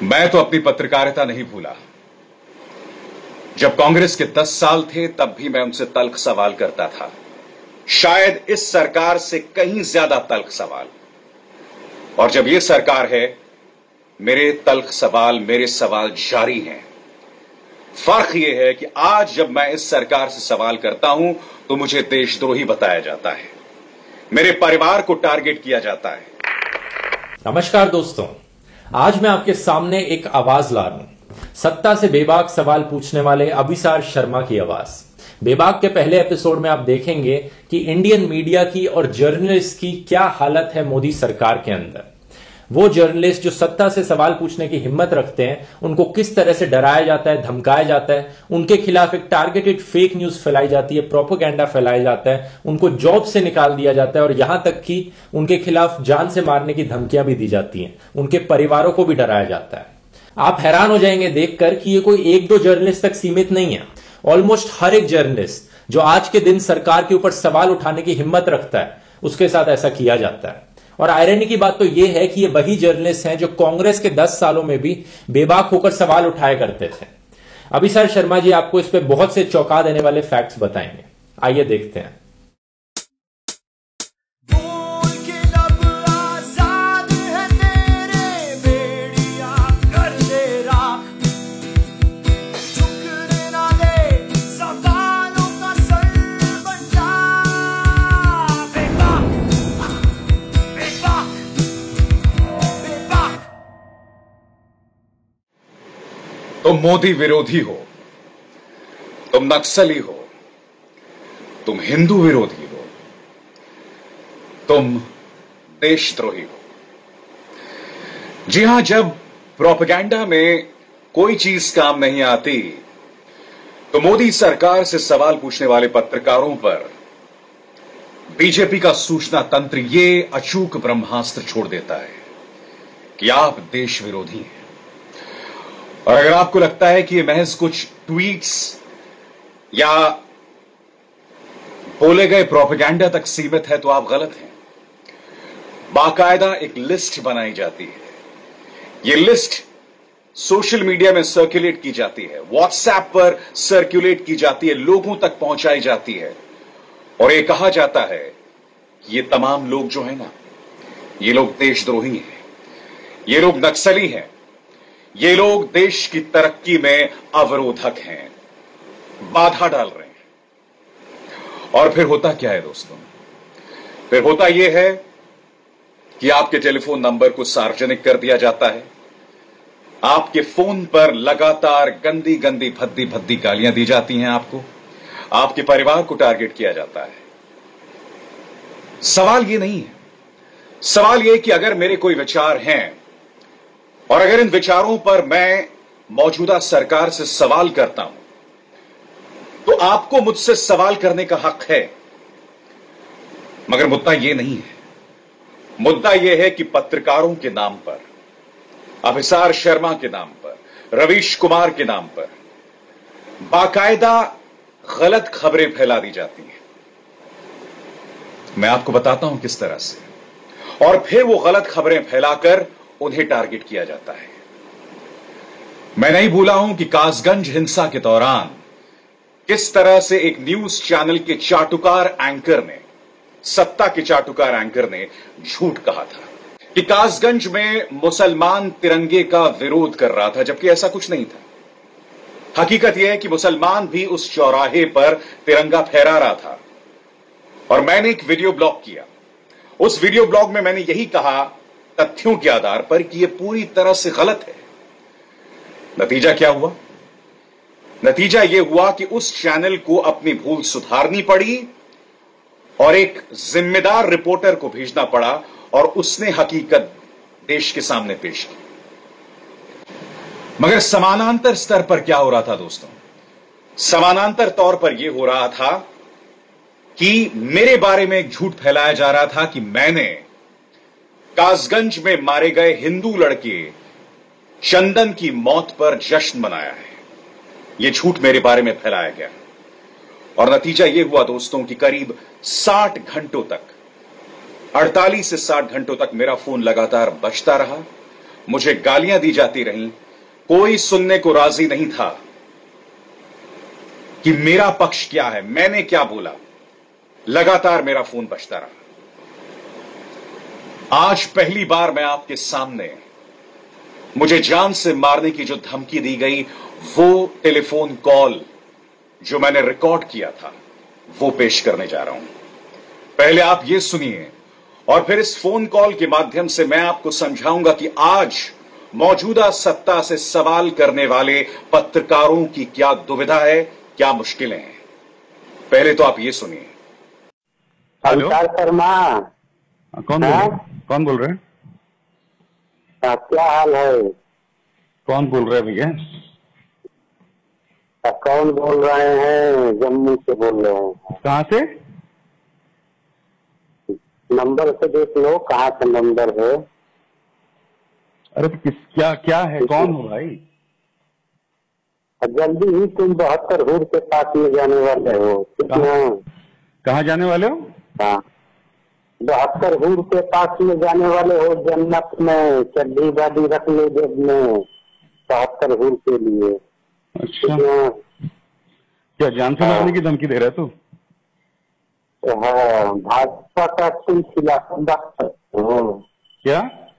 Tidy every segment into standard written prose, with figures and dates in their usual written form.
मैं तो अपनी पत्रकारिता नहीं भूला। जब कांग्रेस के 10 साल थे तब भी मैं उनसे तल्ख सवाल करता था, शायद इस सरकार से कहीं ज्यादा तल्ख सवाल। और जब यह सरकार है, मेरे तल्ख सवाल, मेरे सवाल जारी हैं। फर्क यह है कि आज जब मैं इस सरकार से सवाल करता हूं तो मुझे देशद्रोही बताया जाता है, मेरे परिवार को टारगेट किया जाता है। नमस्कार दोस्तों, आज मैं आपके सामने एक आवाज ला रहा हूं, सत्ता से बेबाक सवाल पूछने वाले अभिसार शर्मा की आवाज। बेबाक के पहले एपिसोड में आप देखेंगे कि इंडियन मीडिया की और जर्नलिस्ट की क्या हालत है मोदी सरकार के अंदर। वो जर्नलिस्ट जो सत्ता से सवाल पूछने की हिम्मत रखते हैं, उनको किस तरह से डराया जाता है, धमकाया जाता है, उनके खिलाफ एक टारगेटेड फेक न्यूज फैलाई जाती है, प्रोपेगेंडा फैलाया जाता है, उनको जॉब से निकाल दिया जाता है और यहां तक कि उनके खिलाफ जान से मारने की धमकियां भी दी जाती हैं, उनके परिवारों को भी डराया जाता है। आप हैरान हो जाएंगे देखकर कि ये कोई एक दो जर्नलिस्ट तक सीमित नहीं है। ऑलमोस्ट हर एक जर्नलिस्ट जो आज के दिन सरकार के ऊपर सवाल उठाने की हिम्मत रखता है, उसके साथ ऐसा किया जाता है। और आयरनी की बात तो यह है कि ये वही जर्नलिस्ट हैं जो कांग्रेस के 10 सालों में भी बेबाक होकर सवाल उठाया करते थे। अभिसार शर्मा जी आपको इस पे बहुत से चौंका देने वाले फैक्ट्स बताएंगे, आइए देखते हैं। तुम मोदी विरोधी हो, तुम नक्सली हो, तुम हिंदू विरोधी हो, तुम देशद्रोही हो। जी हां, जब प्रोपेगेंडा में कोई चीज काम नहीं आती तो मोदी सरकार से सवाल पूछने वाले पत्रकारों पर बीजेपी का सूचना तंत्र ये अचूक ब्रह्मास्त्र छोड़ देता है कि आप देश विरोधी हैं। और अगर आपको लगता है कि ये महज कुछ ट्वीट्स या बोले गए प्रोपेगेंडा तक सीमित है तो आप गलत हैं। बाकायदा एक लिस्ट बनाई जाती है, ये लिस्ट सोशल मीडिया में सर्कुलेट की जाती है, व्हाट्सएप पर सर्कुलेट की जाती है, लोगों तक पहुंचाई जाती है और ये कहा जाता है कि ये तमाम लोग जो है ना, ये लोग देशद्रोही हैं, ये लोग नक्सली हैं, ये लोग देश की तरक्की में अवरोधक हैं, बाधा डाल रहे हैं। और फिर होता क्या है दोस्तों? फिर होता यह है कि आपके टेलीफोन नंबर को सार्वजनिक कर दिया जाता है, आपके फोन पर लगातार गंदी गंदी भद्दी भद्दी गालियां दी जाती हैं आपको, आपके परिवार को टारगेट किया जाता है। सवाल यह नहीं है, सवाल यह कि अगर मेरे कोई विचार हैं और अगर इन विचारों पर मैं मौजूदा सरकार से सवाल करता हूं तो आपको मुझसे सवाल करने का हक है। मगर मुद्दा यह नहीं है, मुद्दा यह है कि पत्रकारों के नाम पर, अभिसार शर्मा के नाम पर, रवीश कुमार के नाम पर बाकायदा गलत खबरें फैला दी जाती हैं। मैं आपको बताता हूं किस तरह से, और फिर वो गलत खबरें फैलाकर उन्हें टारगेट किया जाता है। मैं नहीं भूला हूं कि कासगंज हिंसा के दौरान किस तरह से एक न्यूज चैनल के चाटुकार एंकर ने, सत्ता के चाटुकार एंकर ने झूठ कहा था कि कासगंज में मुसलमान तिरंगे का विरोध कर रहा था, जबकि ऐसा कुछ नहीं था। हकीकत यह है कि मुसलमान भी उस चौराहे पर तिरंगा फहरा रहा था और मैंने एक वीडियो ब्लॉग किया। उस वीडियो ब्लॉग में मैंने यही कहा तथ्यों के आधार पर कि यह पूरी तरह से गलत है। नतीजा क्या हुआ? नतीजा यह हुआ कि उस चैनल को अपनी भूल सुधारनी पड़ी और एक जिम्मेदार रिपोर्टर को भेजना पड़ा और उसने हकीकत देश के सामने पेश की। मगर समानांतर स्तर पर क्या हो रहा था दोस्तों? समानांतर तौर पर यह हो रहा था कि मेरे बारे में एक झूठ फैलाया जा रहा था कि मैंने कासगंज में मारे गए हिंदू लड़के चंदन की मौत पर जश्न मनाया है। यह झूठ मेरे बारे में फैलाया गया और नतीजा यह हुआ दोस्तों कि करीब 60 घंटों तक, 48 से 60 घंटों तक मेरा फोन लगातार बजता रहा मुझे गालियां दी जाती रहीं, कोई सुनने को राजी नहीं था कि मेरा पक्ष क्या है, मैंने क्या बोला। लगातार मेरा फोन बजता रहा। आज पहली बार मैं आपके सामने मुझे जान से मारने की जो धमकी दी गई, वो टेलीफोन कॉल जो मैंने रिकॉर्ड किया था, वो पेश करने जा रहा हूं। पहले आप ये सुनिए और फिर इस फोन कॉल के माध्यम से मैं आपको समझाऊंगा कि आज मौजूदा सत्ता से सवाल करने वाले पत्रकारों की क्या दुविधा है, क्या मुश्किलें हैं। पहले तो आप ये सुनिए। हेलो शर्मा, कौन बोल रहे हैं? क्या हाल है? कौन बोल रहे हैं भैया? कौन बोल रहे हैं? जम्मू से बोल रहे हैं। कहाँ से? नंबर से देख लो कहाँ से नंबर है। अरे तो क्या है? कौन हो भाई? जल्दी ही तुम 72 हूर के पास में जाने वाले हो। कहाँ जाने वाले हो? हाँ, 72 हूर के पास में जाने वाले हो। जन्नत में चड्डी बाडी रख लो जेब में 72 हूर के लिए। अच्छा, क्या जान से मारने की धमकी दे रहा है तू? हाँ, भाजपा का तुम खिलाफ हो क्या?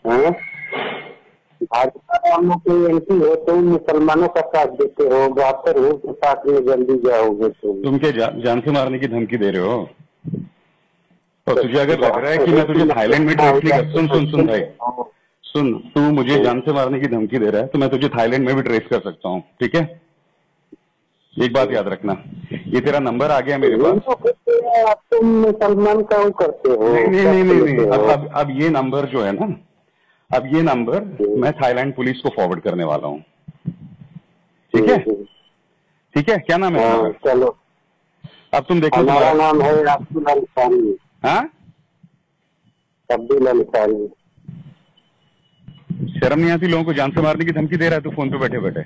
भाजपा वालों की एंटी हो, तुम मुसलमानों का साथ देते हो। 72 हूर के पास में जल्दी जाओगे तुम क्या जान से मारने की धमकी दे रहे हो? और तुझे अगर लग रहा है कि मैं तुझे थाईलैंड में ट्रेस नहीं कर, सुन भाई, सुन, तू मुझे जान से मारने की धमकी दे रहा है तो मैं तुझे थाईलैंड में भी ट्रेस कर सकता हूँ, ठीक है? एक बात याद रखना, ये तेरा नंबर आ गया मेरे पास। तुम मुसलमान का वो करते हो। नहीं। अब ये नंबर जो है ना, अब ये नंबर मैं थाईलैंड पुलिस को फॉरवर्ड करने वाला हूँ, ठीक है? ठीक है, क्या नाम है? चलो, अब तुम देखो, हमारा नाम है अब्दुल अंसारी। हाँ, अब्दुल अंसारी। शर्म नहीं आती लोगों को जान से मारने की धमकी दे रहा है तू फोन पे बैठे बैठे?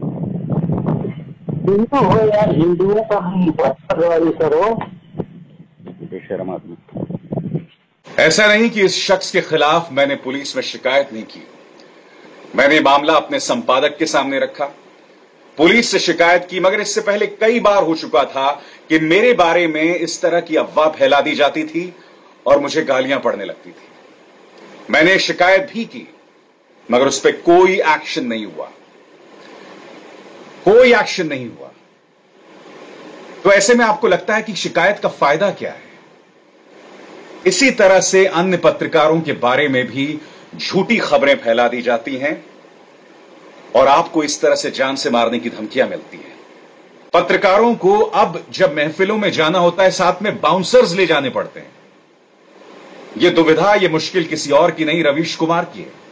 हिंदू हो यार, हिंदुओं का हम करो। बेशर्म आदमी। ऐसा नहीं कि इस शख्स के खिलाफ मैंने पुलिस में शिकायत नहीं की। मैंने मामला अपने संपादक के सामने रखा, पुलिस से शिकायत की, मगर इससे पहले कई बार हो चुका था कि मेरे बारे में इस तरह की अफवाह फैला दी जाती थी और मुझे गालियां पड़ने लगती थी। मैंने शिकायत भी की मगर उस पर कोई एक्शन नहीं हुआ, कोई एक्शन नहीं हुआ। तो ऐसे में आपको लगता है कि शिकायत का फायदा क्या है? इसी तरह से अन्य पत्रकारों के बारे में भी झूठी खबरें फैला दी जाती हैं और आपको इस तरह से जान से मारने की धमकियां मिलती हैं। पत्रकारों को अब जब महफिलों में जाना होता है, साथ में बाउंसर्स ले जाने पड़ते हैं। यह दुविधा, यह मुश्किल किसी और की नहीं, रवीश कुमार की है।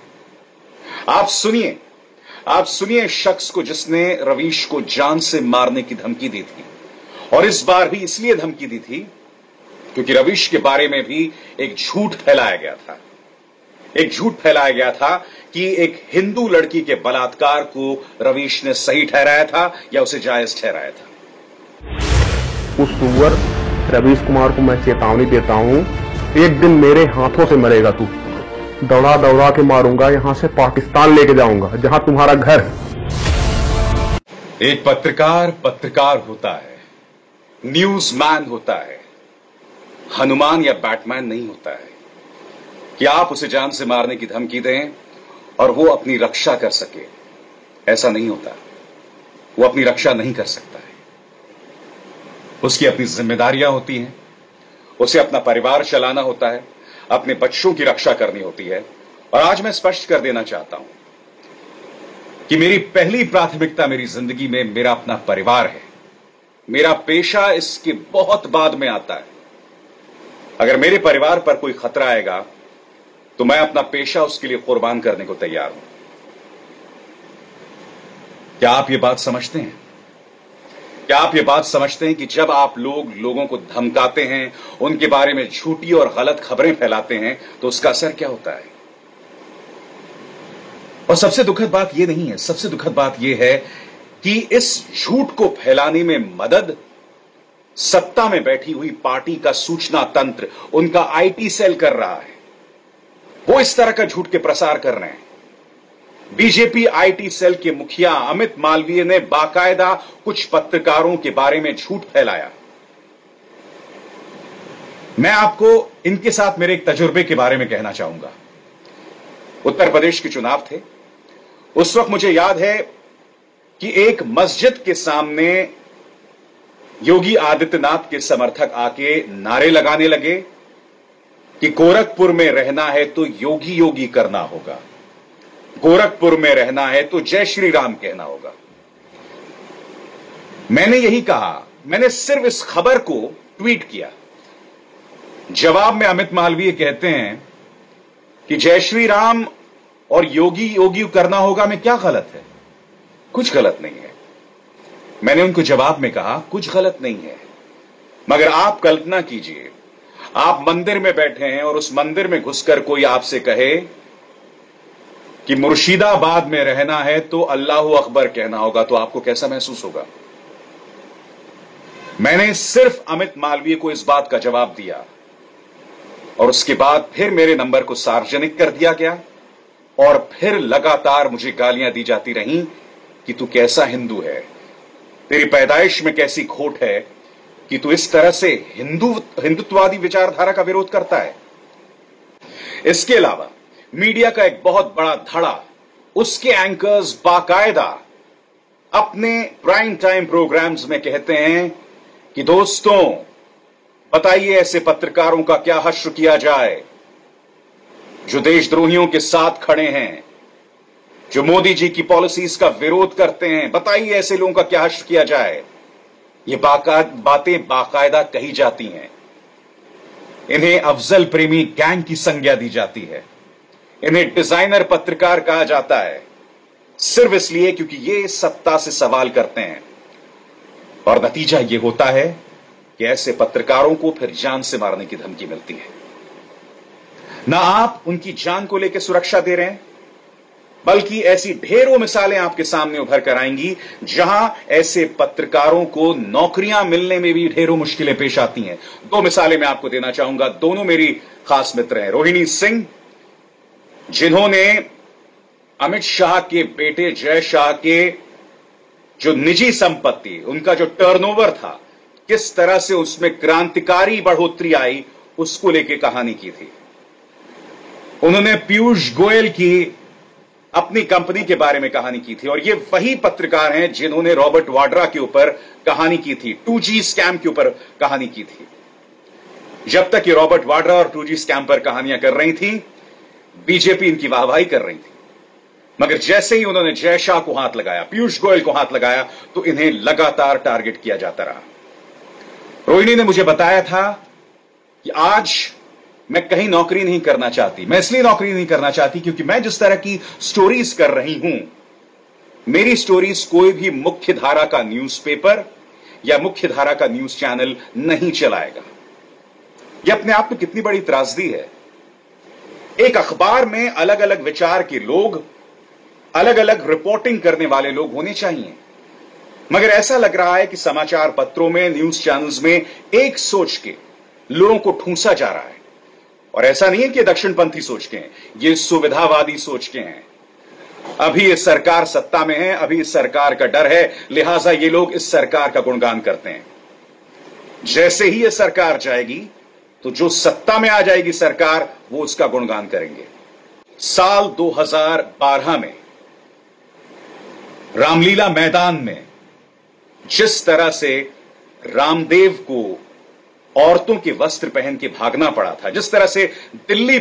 आप सुनिए शख्स को जिसने रवीश को जान से मारने की धमकी दी थी, और इस बार भी इसलिए धमकी दी थी क्योंकि रवीश के बारे में भी एक झूठ फैलाया गया था। एक झूठ फैलाया गया था कि एक हिंदू लड़की के बलात्कार को रवीश ने सही ठहराया था या उसे जायज ठहराया था। उस सुअर रवीश कुमार को मैं चेतावनी देता हूं, एक दिन मेरे हाथों से मरेगा तू। दौड़ा दौड़ा के मारूंगा, यहां से पाकिस्तान लेके जाऊंगा जहां तुम्हारा घर है। एक पत्रकार होता है, न्यूज़मैन होता है, हनुमान या बैटमैन नहीं होता है कि आप उसे जान से मारने की धमकी दें और वो अपनी रक्षा कर सके। ऐसा नहीं होता, वो अपनी रक्षा नहीं कर सकता है। उसकी अपनी जिम्मेदारियां होती हैं, उसे अपना परिवार चलाना होता है, अपने बच्चों की रक्षा करनी होती है। और आज मैं स्पष्ट कर देना चाहता हूं कि मेरी पहली प्राथमिकता मेरी जिंदगी में मेरा अपना परिवार है। मेरा पेशा इसके बहुत बाद में आता है। अगर मेरे परिवार पर कोई खतरा आएगा तो मैं अपना पेशा उसके लिए कुर्बान करने को तैयार हूं। क्या आप ये बात समझते हैं? क्या आप ये बात समझते हैं कि जब आप लोगों को धमकाते हैं, उनके बारे में झूठी और गलत खबरें फैलाते हैं, तो उसका असर क्या होता है? और सबसे दुखद बात यह नहीं है, सबसे दुखद बात यह है कि इस झूठ को फैलाने में मदद सत्ता में बैठी हुई पार्टी का सूचना तंत्र, उनका आईटी सेल कर रहा है। वो इस तरह का झूठ के प्रसार कर रहे हैं। बीजेपी आईटी सेल के मुखिया अमित मालवीय ने बाकायदा कुछ पत्रकारों के बारे में झूठ फैलाया। मैं आपको इनके साथ मेरे एक तजुर्बे के बारे में कहना चाहूंगा। उत्तर प्रदेश के चुनाव थे। उस वक्त मुझे याद है कि एक मस्जिद के सामने योगी आदित्यनाथ के समर्थक आके नारे लगाने लगे कि गोरखपुर में रहना है तो योगी योगी करना होगा, गोरखपुर में रहना है तो जय श्री राम कहना होगा। मैंने यही कहा, मैंने सिर्फ इस खबर को ट्वीट किया। जवाब में अमित मालवीय कहते हैं कि जय श्री राम और योगी योगी करना होगा में क्या गलत है? कुछ गलत नहीं है। मैंने उनको जवाब में कहा कुछ गलत नहीं है, मगर आप कल्पना कीजिए, आप मंदिर में बैठे हैं और उस मंदिर में घुसकर कोई आपसे कहे कि मुर्शिदाबाद में रहना है तो अल्लाहू अकबर कहना होगा, तो आपको कैसा महसूस होगा? मैंने सिर्फ अमित मालवीय को इस बात का जवाब दिया और उसके बाद फिर मेरे नंबर को सार्वजनिक कर दिया गया और फिर लगातार मुझे गालियां दी जाती रहीं कि तू कैसा हिंदू है, तेरी पैदाइश में कैसी खोट है कि तू इस तरह से हिंदुत्ववादी विचारधारा का विरोध करता है। इसके अलावा मीडिया का एक बहुत बड़ा धड़ा, उसके एंकर्स बाकायदा अपने प्राइम टाइम प्रोग्राम्स में कहते हैं कि दोस्तों बताइए ऐसे पत्रकारों का क्या हश्र किया जाए जो देशद्रोहियों के साथ खड़े हैं, जो मोदी जी की पॉलिसीज का विरोध करते हैं। बताइए ऐसे लोगों का क्या हश्र किया जाए। ये बातें बाकायदा कही जाती हैं। इन्हें अफजल प्रेमी गैंग की संज्ञा दी जाती है। इन्हें डिजाइनर पत्रकार कहा जाता है, सिर्फ इसलिए क्योंकि ये सत्ता से सवाल करते हैं। और नतीजा ये होता है कि ऐसे पत्रकारों को फिर जान से मारने की धमकी मिलती है। ना आप उनकी जान को लेकर सुरक्षा दे रहे हैं, बल्कि ऐसी ढेरों मिसालें आपके सामने उभर कर आएंगी जहां ऐसे पत्रकारों को नौकरियां मिलने में भी ढेरों मुश्किलें पेश आती हैं। दो मिसालें मैं आपको देना चाहूंगा, दोनों मेरी खास मित्र हैं। रोहिणी सिंह, जिन्होंने अमित शाह के बेटे जय शाह के जो निजी संपत्ति, उनका जो टर्नओवर था, किस तरह से उसमें क्रांतिकारी बढ़ोतरी आई, उसको लेकर कहानी की थी। उन्होंने पीयूष गोयल की अपनी कंपनी के बारे में कहानी की थी। और ये वही पत्रकार हैं जिन्होंने रॉबर्ट वाड्रा के ऊपर कहानी की थी, 2G स्कैम के ऊपर कहानी की थी। जब तक ये रॉबर्ट वाड्रा और 2G स्कैम पर कहानियां कर रही थी, बीजेपी इनकी वाहवाही कर रही थी। मगर जैसे ही उन्होंने जय शाह को हाथ लगाया, पीयूष गोयल को हाथ लगाया, तो इन्हें लगातार टारगेट किया जाता रहा। रोहिणी ने मुझे बताया था कि आज मैं कहीं नौकरी नहीं करना चाहती। मैं इसलिए नौकरी नहीं करना चाहती क्योंकि मैं जिस तरह की स्टोरीज कर रही हूं, मेरी स्टोरीज कोई भी मुख्य धारा का न्यूज़पेपर या मुख्य धारा का न्यूज चैनल नहीं चलाएगा। यह अपने आप में कितनी बड़ी त्रासदी है। एक अखबार में अलग अलग विचार के लोग, अलग अलग रिपोर्टिंग करने वाले लोग होने चाहिए, मगर ऐसा लग रहा है कि समाचार पत्रों में, न्यूज चैनल्स में एक सोच के लोगों को ठूंसा जा रहा है। और ऐसा नहीं है कि दक्षिणपंथी सोच के हैं, ये सुविधावादी सोच के हैं। अभी इस सरकार सत्ता में है, अभी इस सरकार का डर है, लिहाजा ये लोग इस सरकार का गुणगान करते हैं। जैसे ही ये सरकार जाएगी तो जो सत्ता में आ जाएगी सरकार, वो उसका गुणगान करेंगे। साल 2012 में रामलीला मैदान में जिस तरह से रामदेव को औरतों के वस्त्र पहन के भागना पड़ा था, जिस तरह से दिल्ली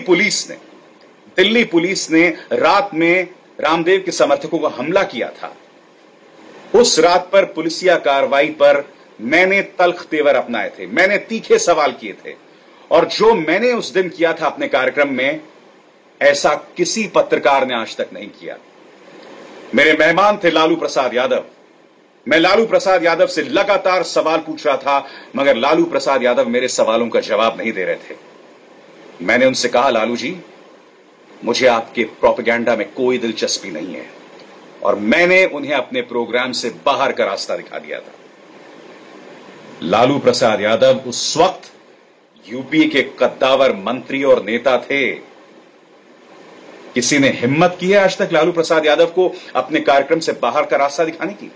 पुलिस ने रात में रामदेव के समर्थकों को हमला किया था, उस रात पर पुलिसिया कार्रवाई पर मैंने तल्ख तेवर अपनाए थे, मैंने तीखे सवाल किए थे। और जो मैंने उस दिन किया था अपने कार्यक्रम में, ऐसा किसी पत्रकार ने आज तक नहीं किया। मेरे मेहमान थे लालू प्रसाद यादव। मैं लालू प्रसाद यादव से लगातार सवाल पूछ रहा था, मगर लालू प्रसाद यादव मेरे सवालों का जवाब नहीं दे रहे थे। मैंने उनसे कहा, लालू जी, मुझे आपके प्रोपेगेंडा में कोई दिलचस्पी नहीं है। और मैंने उन्हें अपने प्रोग्राम से बाहर का रास्ता दिखा दिया था। लालू प्रसाद यादव उस वक्त यूपी के कद्दावर मंत्री और नेता थे। किसी ने हिम्मत की है आज तक लालू प्रसाद यादव को अपने कार्यक्रम से बाहर का रास्ता दिखाने की?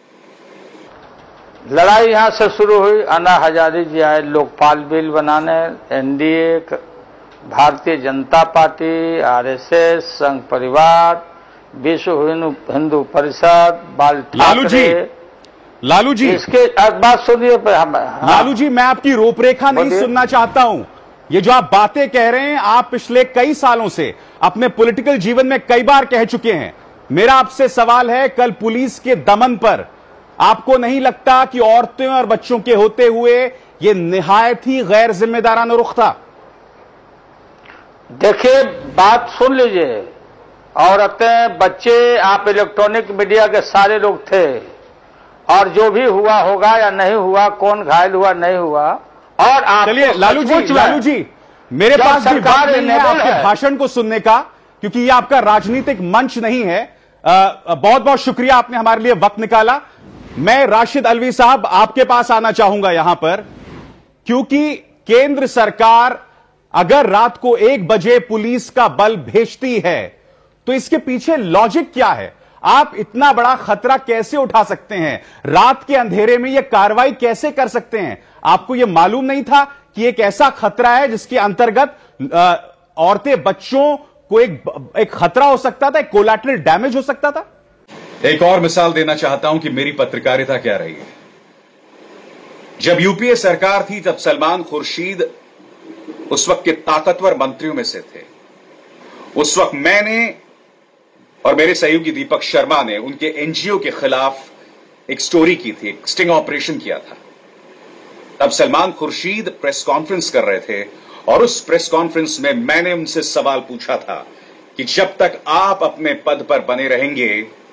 लड़ाई यहां से शुरू हुई। अन्ना हजारी जी आए लोकपाल बिल बनाने, NDA, Bharatiya Janata party, RSS, संघ परिवार, विश्व हिंदू परिषद, बाल ठाकरे। लालू जी इसके बात सुनिए। लालू जी, मैं आपकी रूपरेखा नहीं सुनना चाहता हूं। ये जो आप बातें कह रहे हैं, आप पिछले कई सालों से अपने पॉलिटिकल जीवन में कई बार कह चुके हैं। मेरा आपसे सवाल है, कल पुलिस के दमन पर आपको नहीं लगता कि औरतें और बच्चों के होते हुए यह निहायत ही गैर जिम्मेदाराना रुख था? देखिए, बात सुन लीजिए। औरतें, बच्चे, आप इलेक्ट्रॉनिक मीडिया के सारे लोग थे, और जो भी हुआ होगा या नहीं हुआ, कौन घायल हुआ नहीं हुआ, और आप चलिए लालू जी, मेरे पास भी वक्त नहीं है आपके भाषण को सुनने का, क्योंकि यह आपका राजनीतिक मंच नहीं है। बहुत बहुत शुक्रिया, आपने हमारे लिए वक्त निकाला। मैं राशिद अलवी साहब आपके पास आना चाहूंगा यहां पर, क्योंकि केंद्र सरकार अगर रात को 1 बजे पुलिस का बल भेजती है तो इसके पीछे लॉजिक क्या है? आप इतना बड़ा खतरा कैसे उठा सकते हैं? रात के अंधेरे में यह कार्रवाई कैसे कर सकते हैं? आपको यह मालूम नहीं था कि एक ऐसा खतरा है जिसके अंतर्गत औरतें, बच्चों को एक खतरा हो सकता था, एक कोलैटरल डैमेज हो सकता था? एक और मिसाल देना चाहता हूं कि मेरी पत्रकारिता क्या रही है। जब यूपीए सरकार थी तब सलमान खुर्शीद उस वक्त के ताकतवर मंत्रियों में से थे। उस वक्त मैंने और मेरे सहयोगी दीपक शर्मा ने उनके एनजीओ के खिलाफ एक स्टोरी की थी, एक स्टिंग ऑपरेशन किया था। तब सलमान खुर्शीद प्रेस कॉन्फ्रेंस कर रहे थे और उस प्रेस कॉन्फ्रेंस में मैंने उनसे सवाल पूछा था कि जब तक आप अपने पद पर बने रहेंगे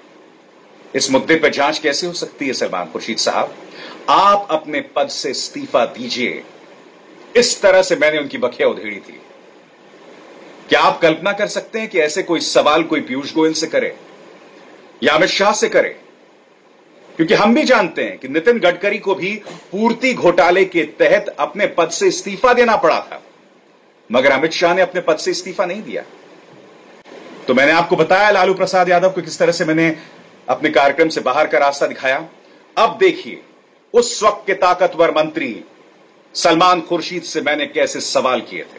इस मुद्दे पर जांच कैसे हो सकती है? सलमान खुर्शीद साहब, आप अपने पद से इस्तीफा दीजिए। इस तरह से मैंने उनकी बखिया उधेड़ी थी। क्या आप कल्पना कर सकते हैं कि ऐसे कोई सवाल कोई पीयूष गोयल से करे या अमित शाह से करे? क्योंकि हम भी जानते हैं कि नितिन गडकरी को भी पूर्ति घोटाले के तहत अपने पद से इस्तीफा देना पड़ा था, मगर अमित शाह ने अपने पद से इस्तीफा नहीं दिया। तो मैंने आपको बताया लालू प्रसाद यादव को किस तरह से मैंने अपने कार्यक्रम से बाहर का रास्ता दिखाया। अब देखिए, उस वक्त के ताकतवर मंत्री सलमान खुर्शीद से मैंने कैसे सवाल किए थे।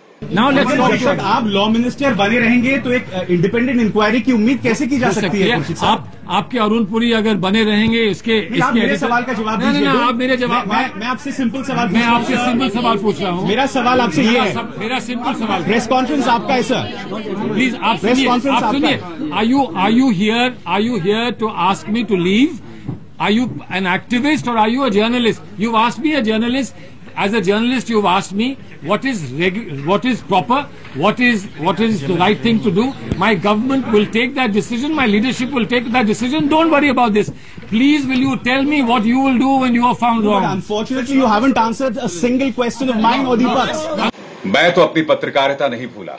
आप लॉ मिनिस्टर बने रहेंगे तो एक इंडिपेंडेंट इंक्वायरी की उम्मीद कैसे की जा सकती है? आपके अरुण पुरी अगर बने रहेंगे इसके मेरे सवाल का जवाब दीजिए। आप मेरे जवाब, मैं आपसे सिंपल सवाल, मैं आपसे सिंपल सवाल पूछ रहा हूँ। मेरा सवाल आपसे ये है, मेरा सिंपल सवाल, प्रेस कॉन्फ्रेंस आपका है सर, प्लीज आप सुनिए। Are you here to ask me to leave? Are you an activist or are you a journalist? You've asked me, a journalist. As a journalist, you've asked me what is proper, what is the right thing to do. My government will take that decision. My leadership will take that decision. Don't worry about this. Please, will you tell me what you will do when you are found wrong? But unfortunately, you haven't answered a single question of mine or Deepak's. मैं तो अपनी पत्रकारिता नहीं भूला।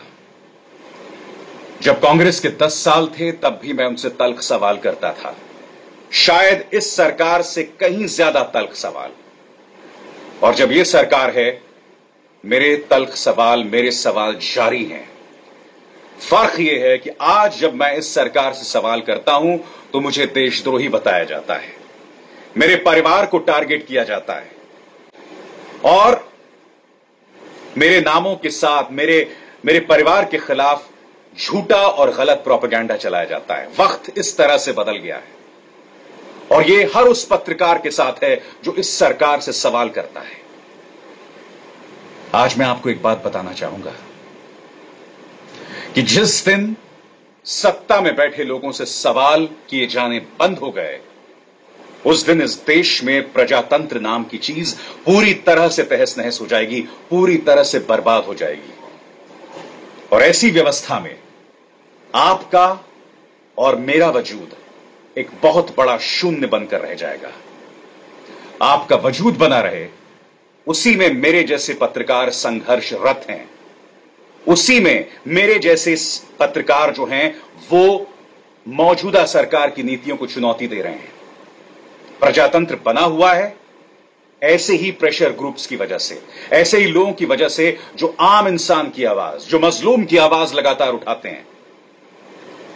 जब कांग्रेस के 10 साल थे तब भी मैं उनसे तल्ख सवाल करता था, शायद इस सरकार से कहीं ज्यादा तल्ख सवाल। और जब यह सरकार है, मेरे तल्ख सवाल, मेरे सवाल जारी हैं। फर्क यह है कि आज जब मैं इस सरकार से सवाल करता हूं तो मुझे देशद्रोही बताया जाता है, मेरे परिवार को टारगेट किया जाता है और मेरे नामों के साथ मेरे परिवार के खिलाफ झूठा और गलत प्रोपेगेंडा चलाया जाता है। वक्त इस तरह से बदल गया है और ये हर उस पत्रकार के साथ है जो इस सरकार से सवाल करता है। आज मैं आपको एक बात बताना चाहूंगा कि जिस दिन सत्ता में बैठे लोगों से सवाल किए जाने बंद हो गए, उस दिन इस देश में प्रजातंत्र नाम की चीज पूरी तरह से तहस नहस हो जाएगी, पूरी तरह से बर्बाद हो जाएगी। और ऐसी व्यवस्था में आपका और मेरा वजूद एक बहुत बड़ा शून्य बनकर रह जाएगा। आपका वजूद बना रहे, उसी में मेरे जैसे पत्रकार संघर्षरत हैं, उसी में मेरे जैसे पत्रकार जो हैं वो मौजूदा सरकार की नीतियों को चुनौती दे रहे हैं। प्रजातंत्र बना हुआ है ऐसे ही प्रेशर ग्रुप्स की वजह से, ऐसे ही लोगों की वजह से जो आम इंसान की आवाज, जो मजलूम की आवाज लगातार उठाते हैं।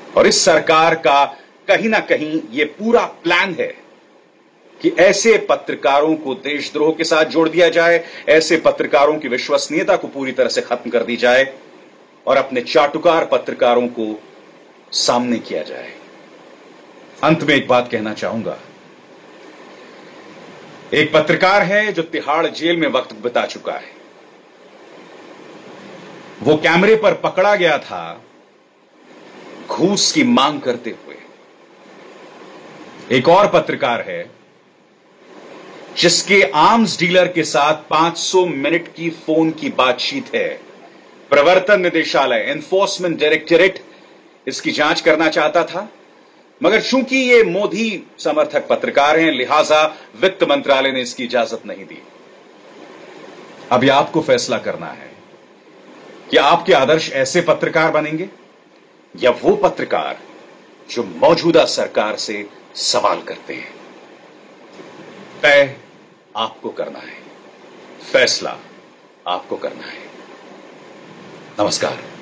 और इस सरकार का कहीं ना कहीं यह पूरा प्लान है कि ऐसे पत्रकारों को देशद्रोह के साथ जोड़ दिया जाए, ऐसे पत्रकारों की विश्वसनीयता को पूरी तरह से खत्म कर दी जाए और अपने चाटुकार पत्रकारों को सामने किया जाए। अंत में एक बात कहना चाहूंगा। एक पत्रकार है जो तिहाड़ जेल में वक्त बिता चुका है। वो कैमरे पर पकड़ा गया था घूस की मांग करते हुए। एक और पत्रकार है जिसके आर्म्स डीलर के साथ 500 मिनट की फोन की बातचीत है। प्रवर्तन निदेशालय, एनफोर्समेंट डायरेक्टरेट इसकी जांच करना चाहता था, मगर चूंकि ये मोदी समर्थक पत्रकार हैं, लिहाजा वित्त मंत्रालय ने इसकी इजाजत नहीं दी। अब यह आपको फैसला करना है कि आपके आदर्श ऐसे पत्रकार बनेंगे या वो पत्रकार जो मौजूदा सरकार से सवाल करते हैं। तय आपको करना है, फैसला आपको करना है। नमस्कार।